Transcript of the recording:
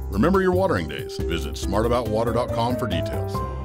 Remember your watering days. Visit smartaboutwater.com for details.